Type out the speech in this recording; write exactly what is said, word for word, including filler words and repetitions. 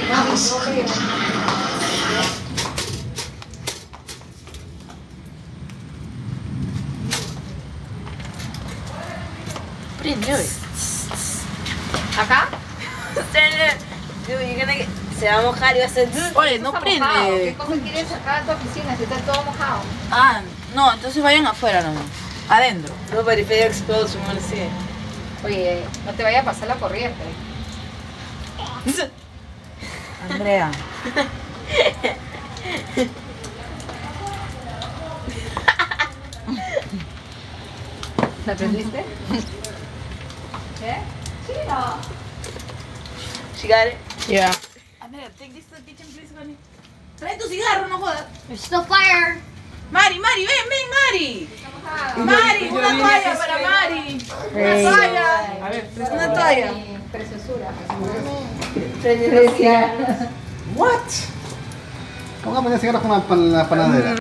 Vamos. Prende hoy. ¿Acá? Se va a mojar y va a ser... Oye, no Está mojado. ¿Qué prende. cosa quieres acá a tu oficina si está todo mojado? Ah, no, entonces vayan afuera nomás. Adentro. No, but if it explodes, we want to see it. Oye, no te vaya a pasar la corriente. Andrea. ¿La prendiste? ¿Qué? Sí, no. She got it? Yeah. Andrea, take this to the kitchen, please, honey. Trae tu cigarro, no jodas. There's still fire. Mari, Mari, ven, ven, Mari. Está mojada. Mari, una toalla para Mari. Una toalla. A ver, una toalla. Preciosura. Precia. What? ¿Cómo van a poner cigarros con la, pan- la panadera?